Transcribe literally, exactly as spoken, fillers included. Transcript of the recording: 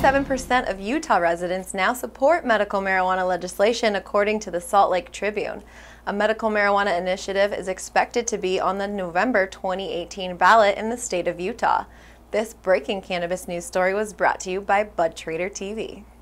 eighty-seven percent of Utah residents now support medical marijuana legislation, according to the Salt Lake Tribune. A medical marijuana initiative is expected to be on the November twenty eighteen ballot in the state of Utah. This breaking cannabis news story was brought to you by BudTrader T V.